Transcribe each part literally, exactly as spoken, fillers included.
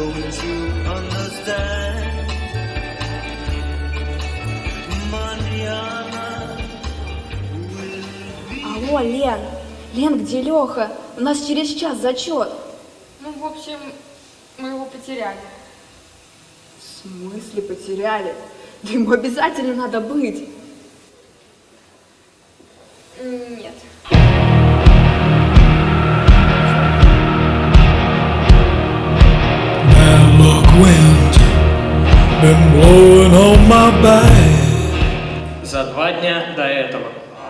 don't you understand? Алло, Лен. Лен, где Леха? У нас через час зачет. Ну, в общем, мы его потеряли. В смысле потеряли? Да ему обязательно надо быть. Нет. За два дня до этого.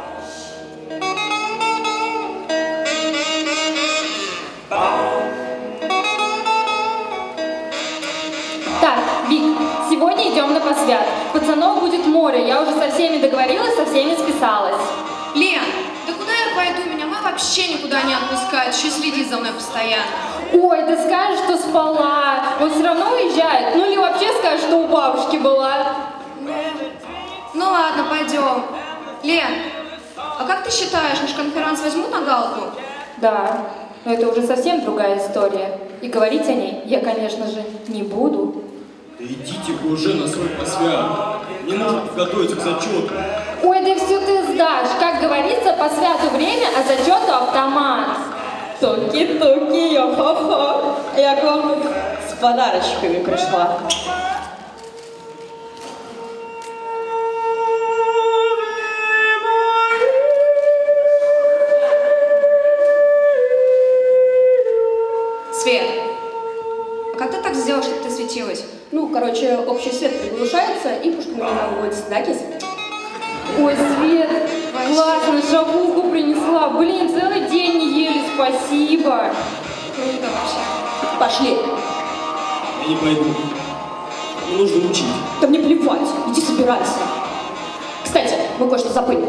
Так, Вик, сегодня идем на посвят. Пацанов будет море, я уже со всеми договорилась, со всеми списалась. Лен, да куда я пойду? Меня мама вообще никуда не отпускает, еще следит за мной постоянно. Ой, ты скажешь, что спала, он все равно уезжает. Ну или вообще скажешь, что у бабушки была. Ну ладно, пойдем. Лен, а как ты считаешь, наш конференц возьмут на галку? Да, но это уже совсем другая история. И говорить о ней я, конечно же, не буду. Да идите вы уже на свой посвят. Не нужно подготовиться к зачету. Ой, да все ты сдашь. Как говорится, по святу время, а зачету автомат. Туки-туки, йо-хо-хо. Я к вам с подарочками пришла. Свет, а как ты так сделал, чтобы ты светилась? Ну, короче, общий свет приглушается и пушками не наводится, да, Кис? Ой, Свет, классно, шавуху принесла. Блин, целый день не ели, спасибо. Круто вообще. Пошли. Я не пойду. Мне нужно учить. Да мне плевать, иди собирайся. Кстати, мы кое-что забыли.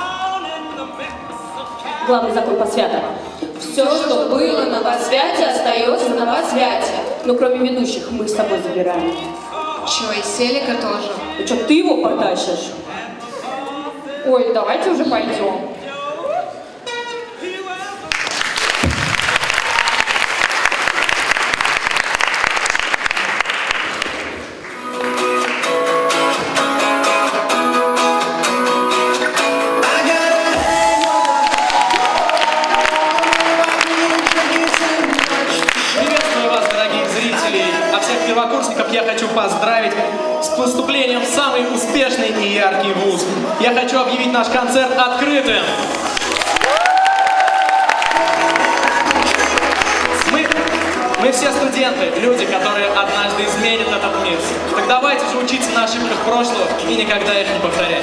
Главный закон посвята. Все, что было на посвяте, остается на посвяте. Ну, кроме ведущих, мы с собой забираем. Чё, и Селика тоже? Ну что, ты его потащишь? Ой, давайте уже пойдем. Первокурсников я хочу поздравить с поступлением в самый успешный и яркий вуз. Я хочу объявить наш концерт открытым. Мы, мы все студенты, люди, которые однажды изменят этот мир. Так давайте же учиться на ошибках прошлого и никогда их не повторять.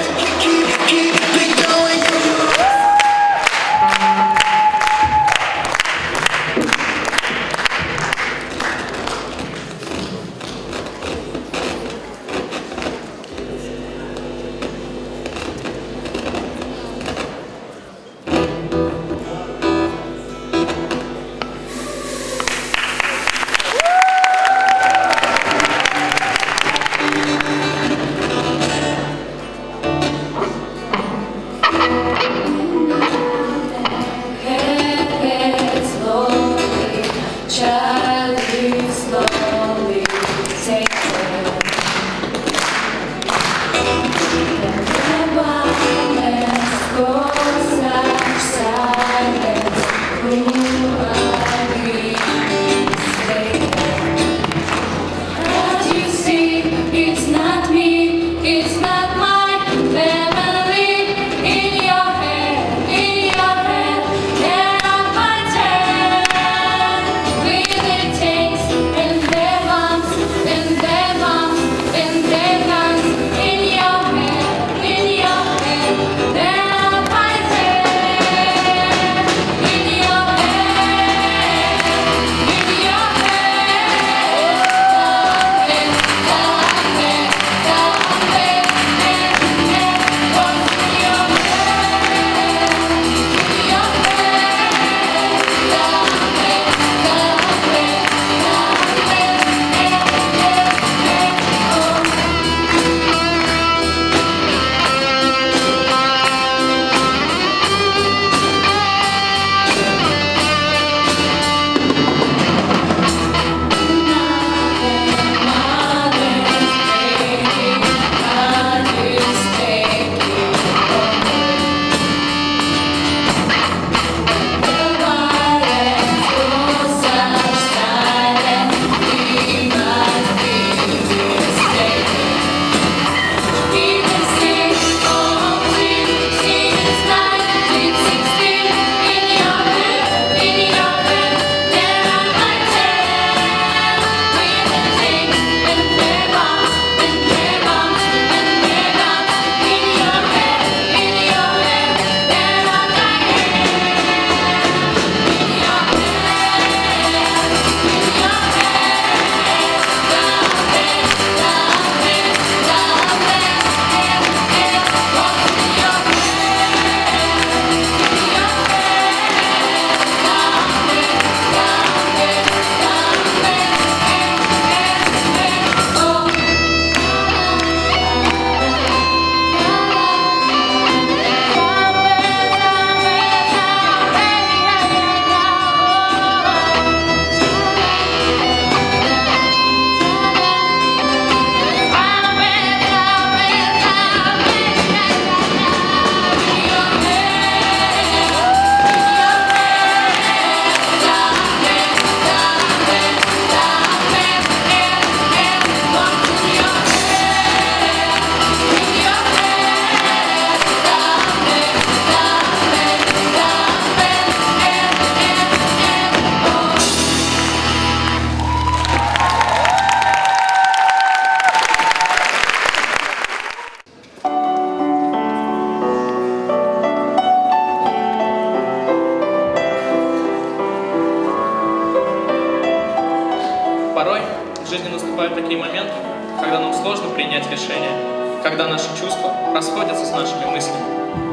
Порой в жизни наступают такие моменты, когда нам сложно принять решение, когда наши чувства расходятся с нашими мыслями.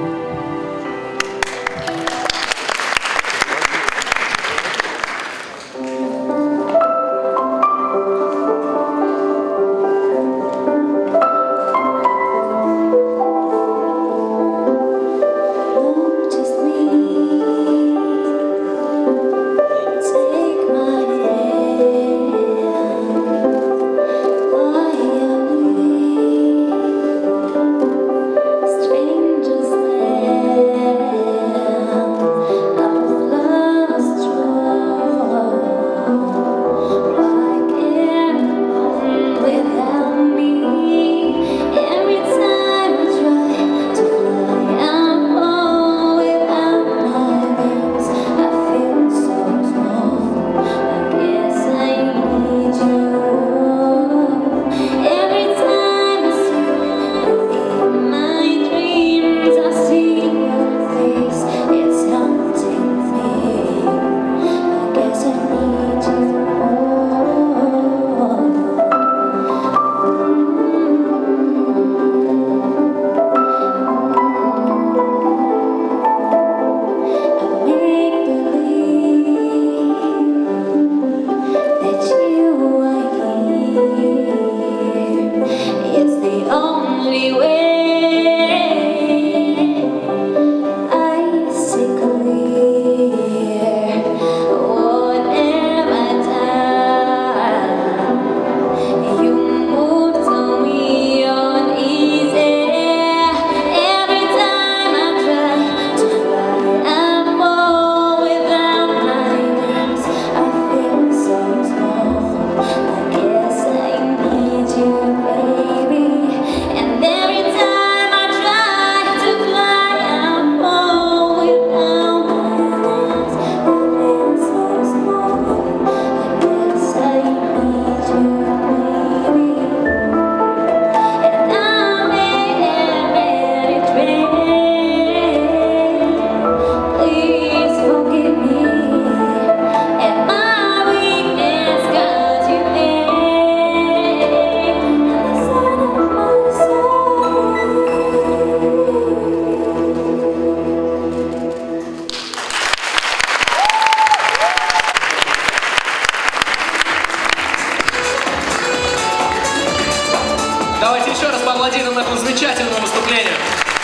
Давайте еще раз поаплодируем этому замечательному выступлению.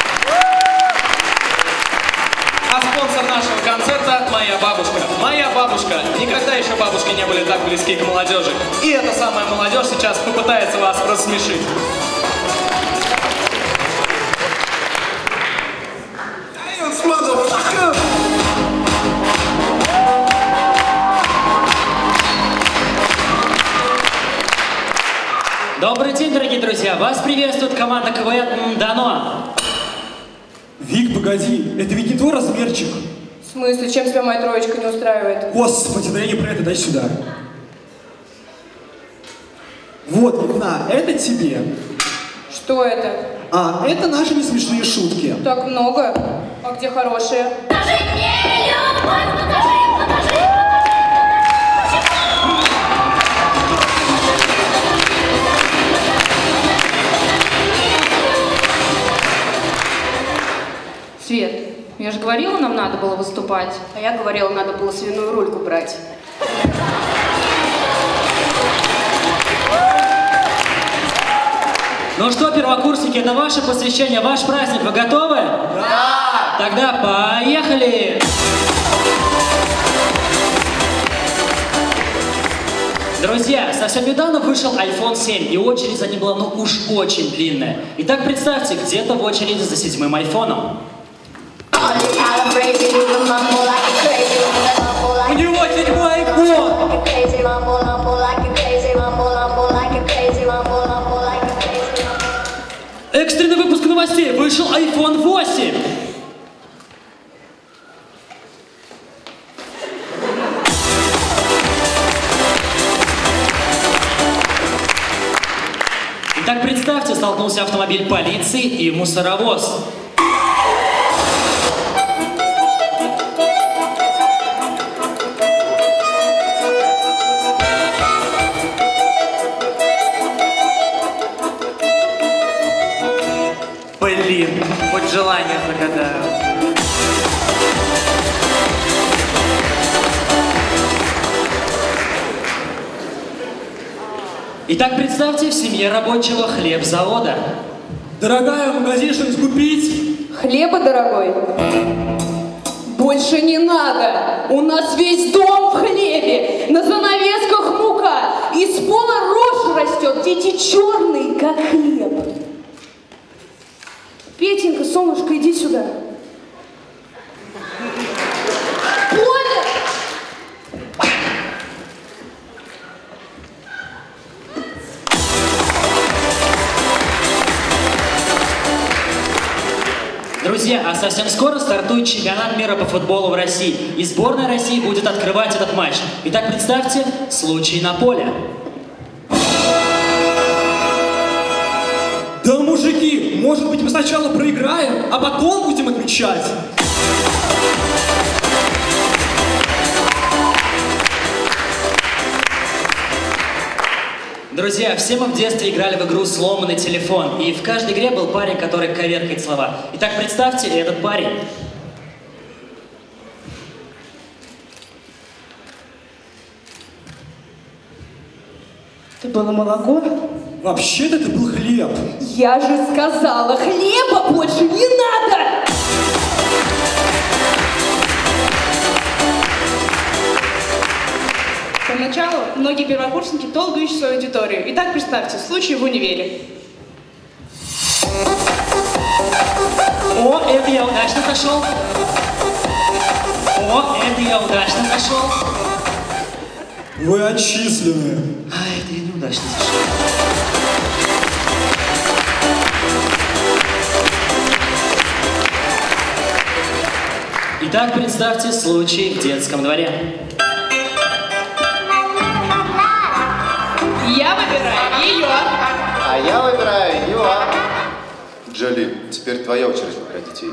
А спонсор нашего концерта — моя бабушка. Моя бабушка. Никогда еще бабушки не были так близки к молодежи. И эта самая молодежь сейчас попытается вас рассмешить. Добрый день, дорогие друзья! Вас приветствует команда КВН «Дано». Вик, погоди, это ведь не твой размерчик. В смысле, чем тебя моя троечка не устраивает? Господи, да я не про это, дай сюда. Вот, Викна, это тебе. Что это? А, это наши несмешные шутки. Так много. А где хорошие? Покажи мне любовь, покажи, покажи. Свет, я же говорила, нам надо было выступать. А я говорила, надо было свиную рульку брать. Ну что, первокурсники, это ваше посвящение, ваш праздник. Вы готовы? Да! Тогда поехали! Друзья, совсем недавно вышел айфон семь, и очередь за ним была ну уж очень длинная. Итак, представьте, где-то в очереди за седьмым айфоном. У него седьмой айфон! Экстренный выпуск новостей. Вышел айфон восемь. Итак, представьте, столкнулся автомобиль полиции и мусоровоз. Итак, представьте, в семье рабочего хлебзавода. Дорогая, в магазине что-нибудь купить? Хлеба, дорогой? Больше не надо. У нас весь дом в хлебе. На занавесках мука. Из пола рожь растет. Дети черные, как хлеб. Петенька, солнышко, иди сюда. Понял? Друзья, а совсем скоро стартует чемпионат мира по футболу в России. И сборная России будет открывать этот матч. Итак, представьте, случай на поле. Да, мужики, может быть, мы сначала проиграем, а потом будем отмечать. Друзья, все мы в детстве играли в игру «Сломанный телефон», и в каждой игре был парень, который коверкает слова. Итак, представьте, этот парень. Это было молоко? Вообще-то это был хлеб. Я же сказала, хлеба больше не надо! Поначалу многие первокурсники долго ищут свою аудиторию. Итак, представьте, случай в универе. О, это я удачно прошел. О, это я удачно прошел. Вы отчислены. А, это я неудачно зашел. Итак, представьте случай в детском дворе. Я выбираю ее. А я выбираю ее. Джоли, теперь твоя очередь выбирать детей.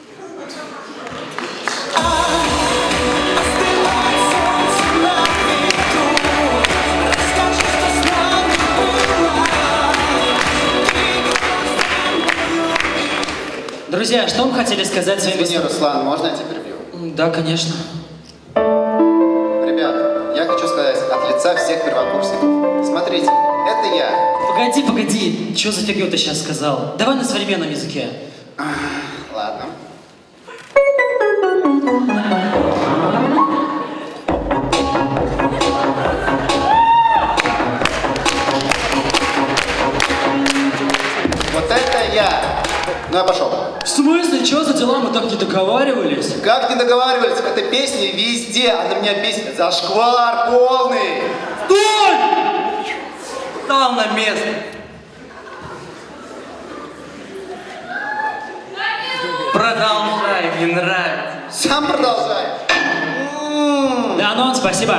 Друзья, что вы хотели сказать своим... Извини, Руслан, можно я тебя перебью? Да, конечно. Ребят, я хочу сказать от лица всех первокурсников. Смотрите, это я. Погоди, погоди. Что за фигню ты сейчас сказал? Давай на современном языке. Ладно. Вот это я. Ну, я пошел. В смысле? Что за дела? Мы так не договаривались. Как не договаривались? Эта песня везде. Она меня бесит. Зашквар полный. Стой! Стал на место. Продолжай, мне нравится. Сам продолжай. Да, ну, спасибо.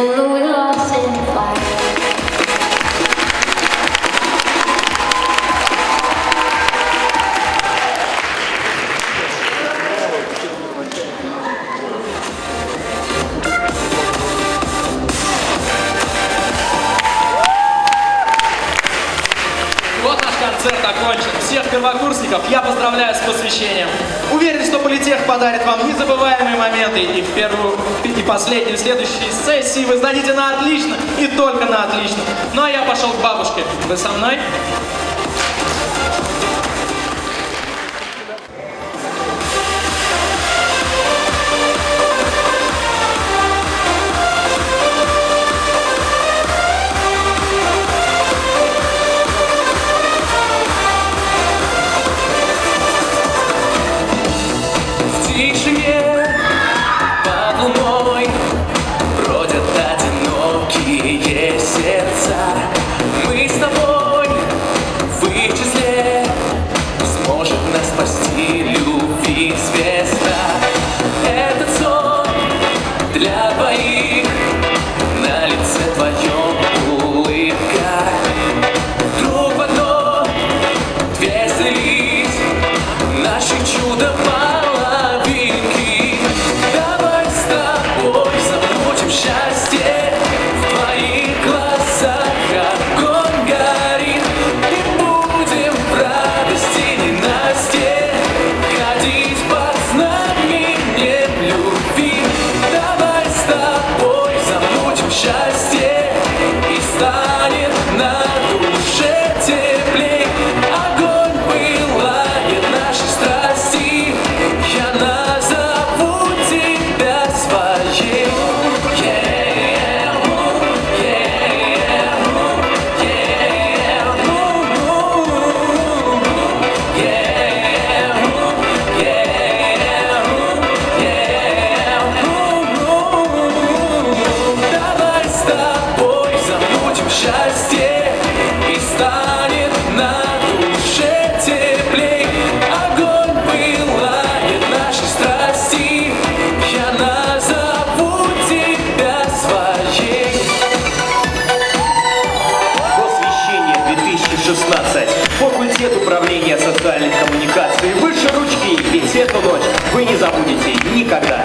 Концерт окончен. Всех первокурсников я поздравляю с посвящением. Уверен, что политех подарит вам незабываемые моменты. И в первую, и последнюю, следующие сессии вы сдадите на отлично. И только на отлично. Ну а я пошел к бабушке. Вы со мной? на душе теплей. Огонь пылает наши страсти, я назову тебя своей. Давай с тобой забудем счастье, и станет на душе теплей. Огонь пылает наши страсти, я назову тебя своей. Освещение две тысячи шестнадцать. Факультет управления социальных коммуникаций. Выше ручки, ведь эту ночь вы не забудете никогда.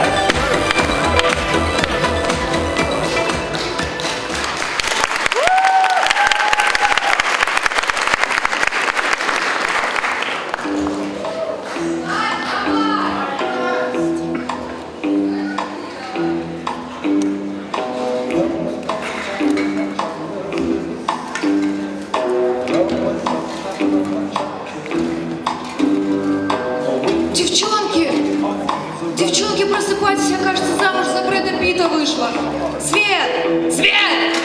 Девчонки! Девчонки, просыпайтесь, я, кажется, замуж за Брэда Питта вышла. Свет! Свет!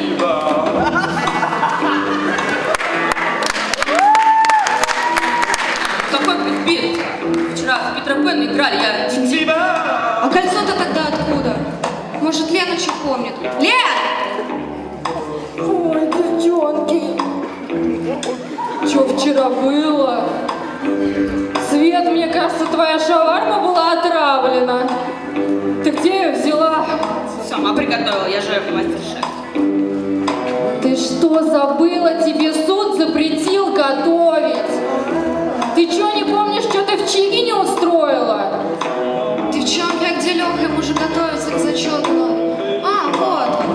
Какой Брэд Питт? Вчера в Питера Пэна играли, я... А кольцо-то тогда откуда? Может, Леночек помнит? Лен! Ой, девчонки, что вчера было? Свет, мне кажется, твоя шаварма была отравлена. Ты где ее взяла? Сама приготовила, я же мастер-шеф. Ты что, забыла? Тебе суд запретил готовить. Ты что, не помнишь, что ты в Чиге не устроила? Девчонки, а где Леха? Ему же готовиться к зачету надо. А, вот.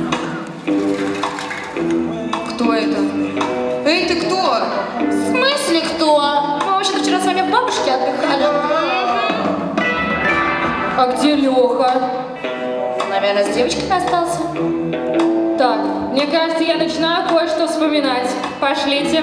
Кто это? Эй, ты кто? В смысле кто? Мы вообще-то вчера с вами в бабушке отдыхали. А где Леха? Наверное, с девочками остался. Так, мне кажется, я начинаю кое-что вспоминать. Пошлите.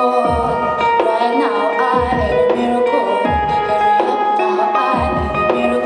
Right now I need a miracle. Hurry up now, I need a miracle.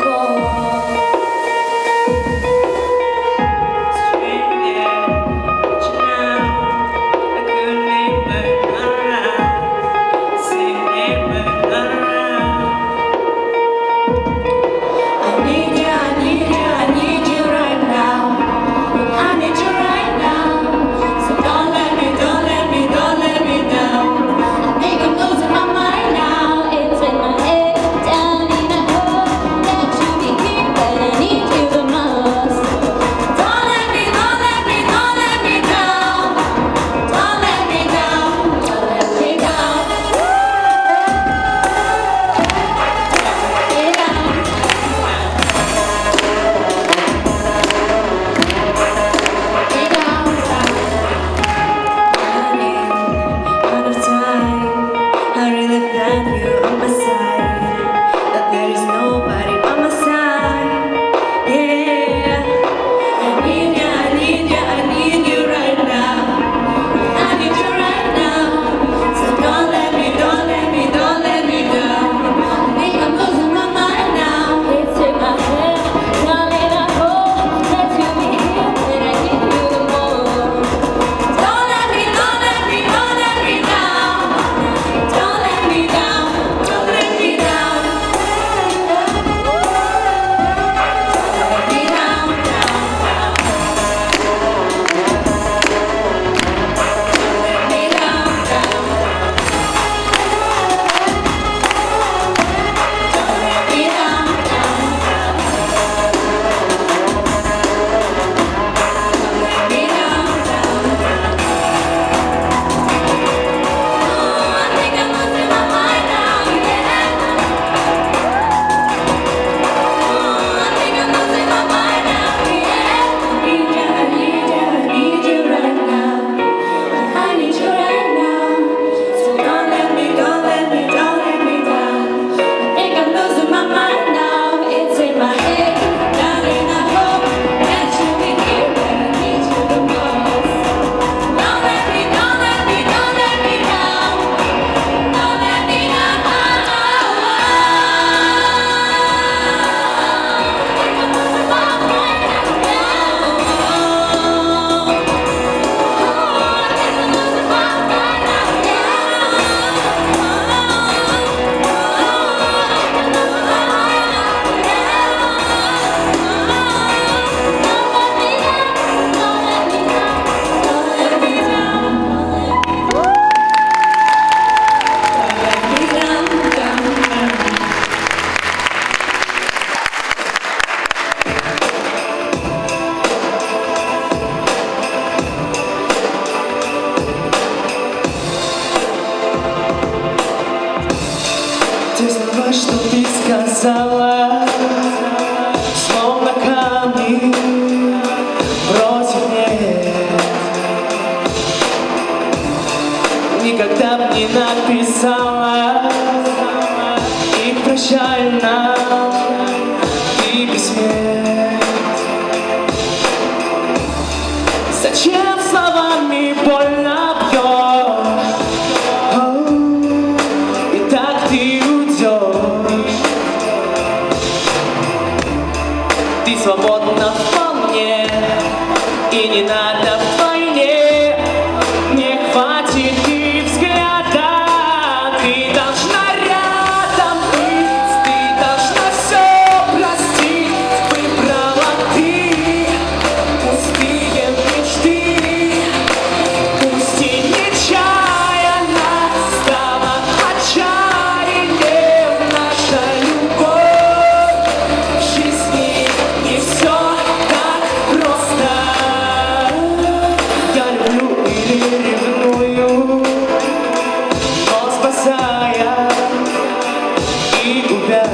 слова, что ты сказала, словно камни бросив мне. Никогда б не написала их прощально, ты бессмертен. Зачем словами больно бьешь? И так ты уйдешь. Ты свободна вполне, и не надо вдвойне. Не хватит и взгляда. Ты должна рядом быть, ты должна все простить. Выбрала ты пустые мечты. Пусть и нечаянно стала отчаянием наша любовь. В жизни не все так просто. Я люблю или ревную, но спасая и губя.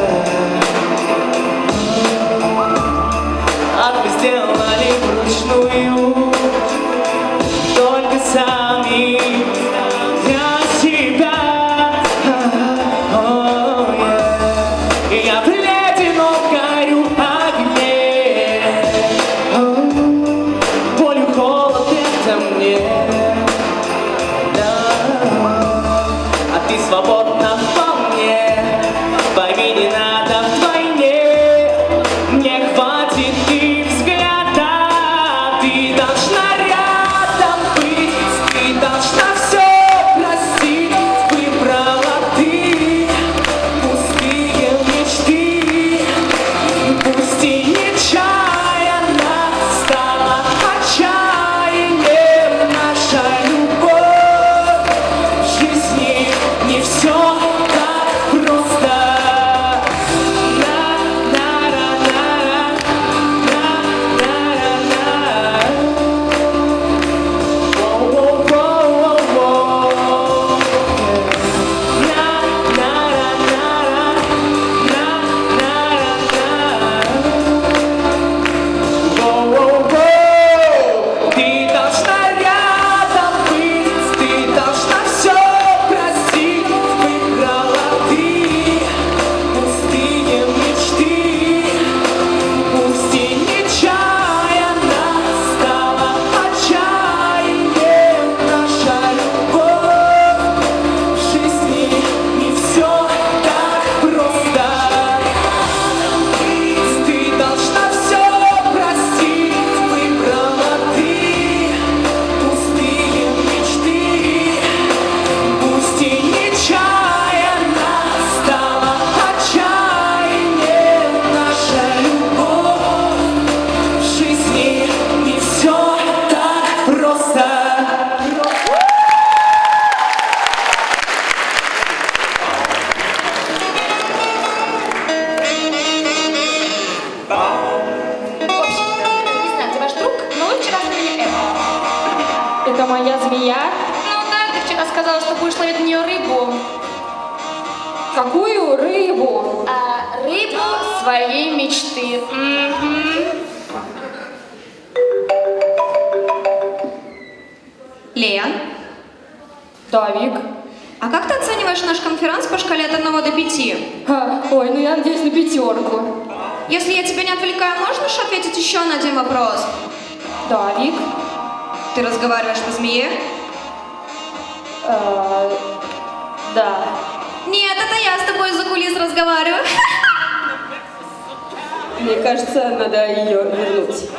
А мы сделали вручную, только сами для себя. Oh, yeah. И я в ледяном горю огне. Oh, боль и холод это мне. Да. А ты свободна вполне, пойми, не надо вдвойне. Не хватит и взгляда. Ты должна рядом быть, ты должна все простить. Выбрала ты пустые мечты. Пусть и нечаянно стала отчаянием наша любовь. В жизни не все так просто. Ты должна рядом быть, ты должна все простить. Выбрала ты пустые мечты. Пусть и нечаянно стала отчаянием наша любовь. В жизни не все так просто. Ты должна все простить. Выбрала ты пустые мечты. Пусть и нечаянно стала отчаянием наша любовь. В жизни не все так просто. В общем, не знаю, где ваш друг, но вы вчера сказали это. Это моя змея? Ну да, ты вчера сказала, что будешь ловить на нее рыбу. Какую рыбу? А, рыбу своей мечты. Мгм. Лен, Да, Вик. а как ты оцениваешь наш конференц по шкале от одного до пяти? Ха, ой, ну я надеюсь на пятерку. Если я тебя не отвлекаю, можешь ответить еще на один вопрос? Да, Вик. Ты разговариваешь по змее? Э, да. Нет, это я с тобой из-за кулис разговариваю. Мне кажется, надо ее вернуть.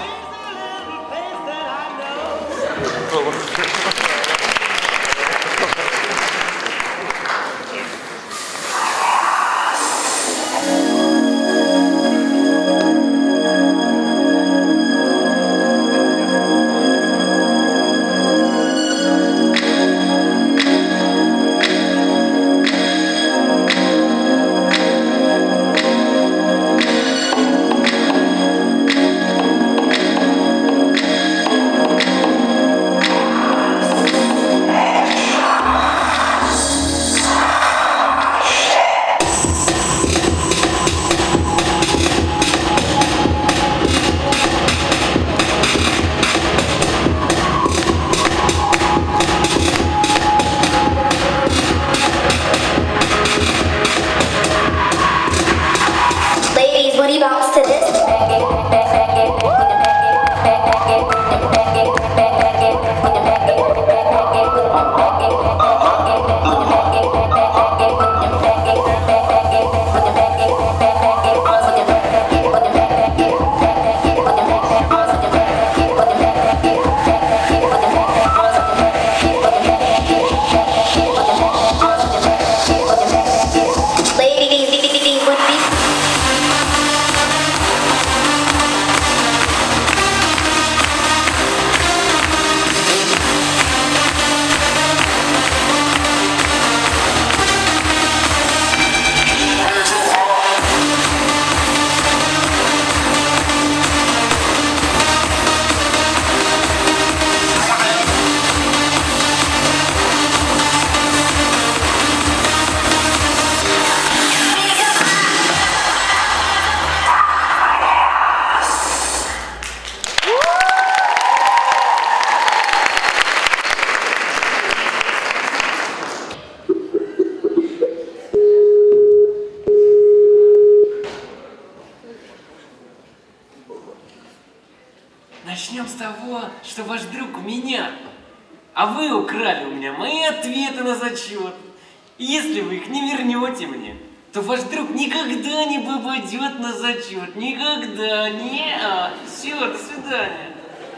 того, что ваш друг у меня, а вы украли у меня мои ответы на зачет. И если вы их не вернете мне, то ваш друг никогда не попадет на зачет. Никогда. Не-а. Все, до свидания.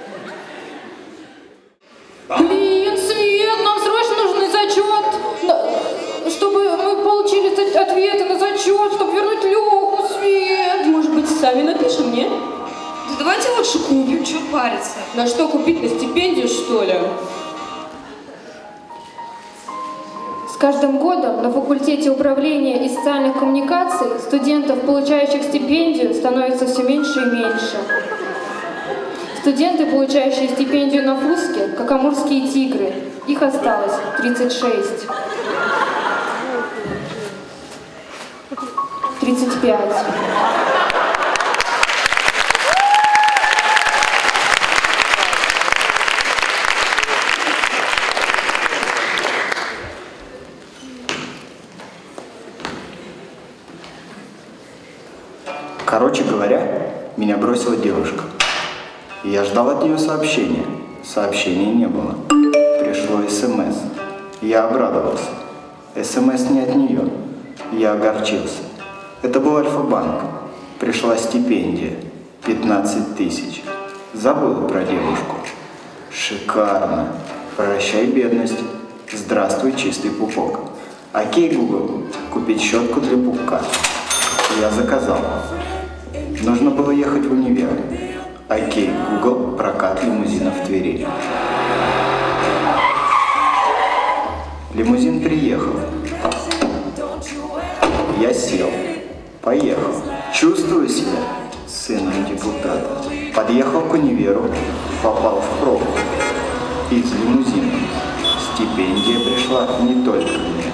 Блин, Свет, нам срочно нужен зачет, чтобы мы получили ответы на зачет, чтобы вернуть Леху, Свет. Может быть, сами напишем, не? Да давайте лучше купим, чего париться. На что купить, на стипендию, что ли? С каждым годом на факультете управления и социальных коммуникаций студентов, получающих стипендию, становится все меньше и меньше. Студенты, получающие стипендию на Фуске, как амурские тигры, их осталось тридцать шесть. тридцать пять. Короче говоря, меня бросила девушка. Я ждал от нее сообщения. Сообщения не было. Пришло СМС. Я обрадовался. СМС не от нее. Я огорчился. Это был Альфа-банк. Пришла стипендия. пятнадцать тысяч. Забыл про девушку. Шикарно. Прощай, бедность. Здравствуй, чистый пупок. Окей, Google, купить щетку для пупка. Я заказал. Нужно было ехать в универ. Окей, Google, прокат лимузина в Твери. Лимузин приехал. Я сел. Поехал. Чувствую себя сыном депутата. Подъехал к универу, попал в пробку. Из лимузина. Стипендия пришла не только мне.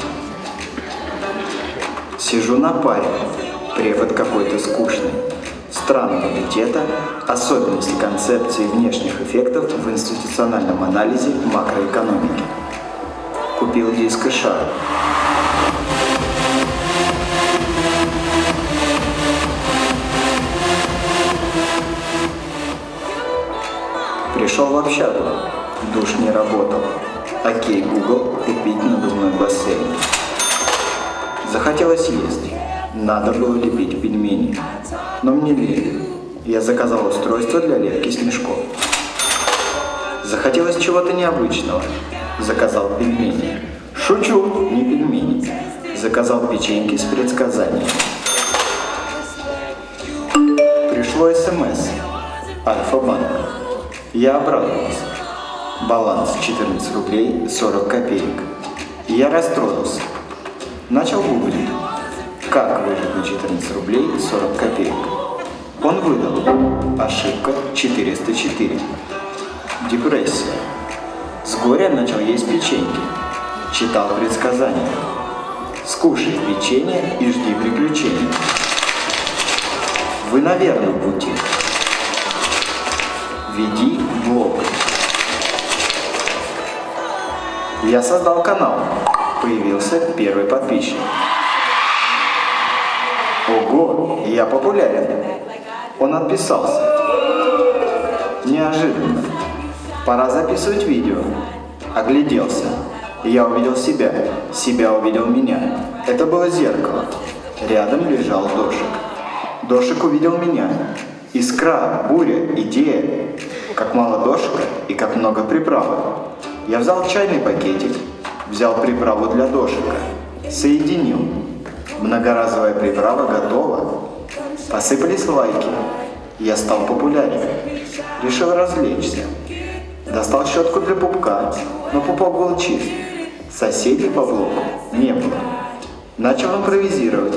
Сижу на паре. Препод какой-то скучный. Странного бюджета, особенности концепции внешних эффектов в институциональном анализе макроэкономики. Купил диск и шар. Пришел в общагу. Душ не работал. Окей, Google, купить надувной бассейн. Захотелось есть. Надо было лепить пельмени. Но мне лень. Я заказал устройство для лепки снежков. Захотелось чего-то необычного. Заказал пельмени. Шучу, не пельмени. Заказал печеньки с предсказанием. Пришло СМС. Альфа-банк. Я обрадовался. Баланс четырнадцать рублей сорок копеек. Я расстроился. Начал гуглить. Как выжить на четырнадцать рублей сорок копеек? Он выдал. Ошибка четыреста четыре. Депрессия. С горя начал есть печеньки. Читал предсказания. Скушай печенье и жди приключений. Вы на верном пути. Веди блог. Я создал канал. Появился первый подписчик. Ого, я популярен. Он отписался. Неожиданно. Пора записывать видео. Огляделся. Я увидел себя. Себя увидел меня. Это было зеркало. Рядом лежал Дошик. Дошик увидел меня. Искра, буря, идея. Как мало Дошика и как много приправы. Я взял чайный пакетик. Взял приправу для Дошика. Соединил. Многоразовая приправа готова. Посыпались лайки. Я стал популярен. Решил развлечься. Достал щетку для пупка, но пупок был чист. Соседей по блоку не было. Начал импровизировать.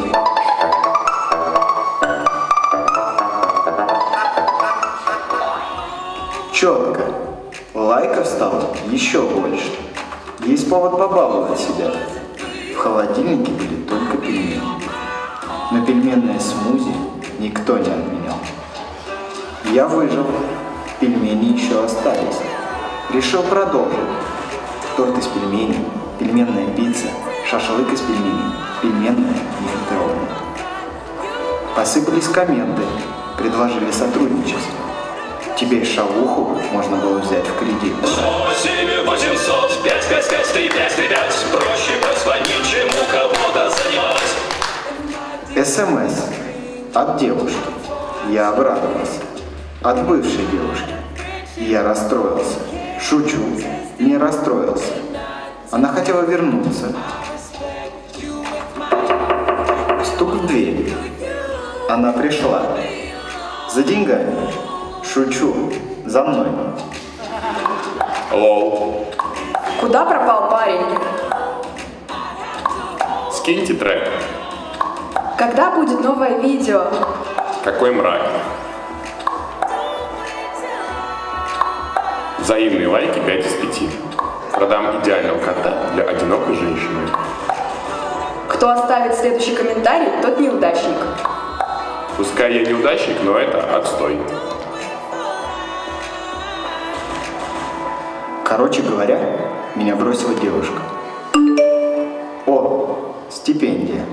Четко. Лайков стало еще больше. Есть повод побаловать себя. В холодильнике были только пельмени. Но пельменное смузи никто не отменял. Я выжил. Пельмени еще остались. Решил продолжить. Торт из пельменей, пельменная пицца, шашлык из пельменей, пельменная нефильтрованная. Посыпались комменты, предложили сотрудничество. Тебе и шавуху можно было взять в кредит. восемь восемьсот пять пять пять три пять три пять. Проще позвонить, чем у кого-то занимать. СМС от девушки. Я обрадовался. От бывшей девушки. Я расстроился. Шучу, не расстроился. Она хотела вернуться. Стук в дверь. Она пришла. За деньгами. Шучу. За мной. Лол. Куда пропал парень? Скиньте трек. Когда будет новое видео? Какой мрак. Взаимные лайки пять из пяти. Продам идеального кота для одинокой женщины. Кто оставит следующий комментарий, тот неудачник. Пускай я неудачник, но это отстой. Короче говоря, меня бросила девушка. О, стипендия.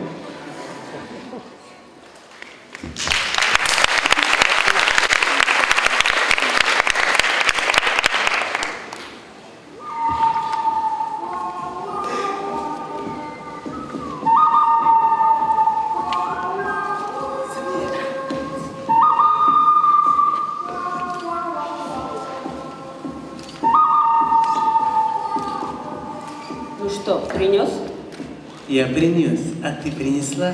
Ну что, принес? Я принес, а ты принесла?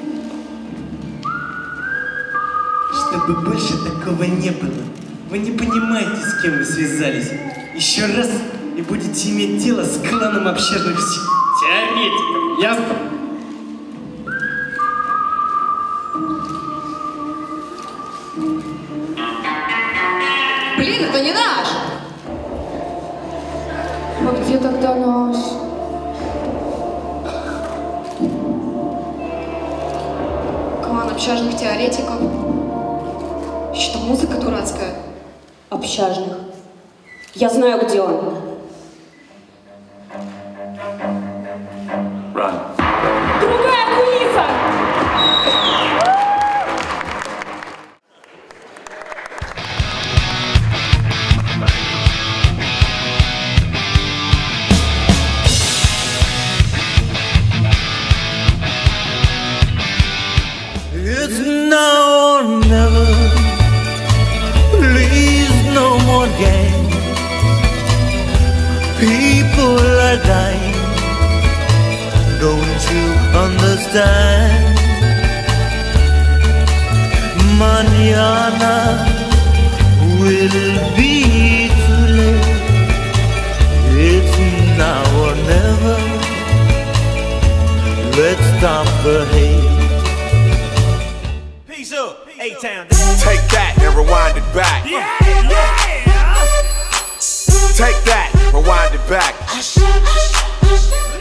Чтобы больше такого не было. Вы не понимаете, с кем вы связались. Еще раз и будете иметь дело с кланом общажных теоретиков. Ясно? Блин, это не наш! А где тогда наш? Клан общажных теоретиков. Что музыка дурацкая. Общажных. Я знаю, где он. Run. Другая кулиса! It's now or never. Please, no more games. People are dying. Don't you understand? Mañana will be too late. It's now or never. Let's stop the hate. Peace up, A-Town. Take that and rewind it back. Yeah, yeah. Take that, rewind it back.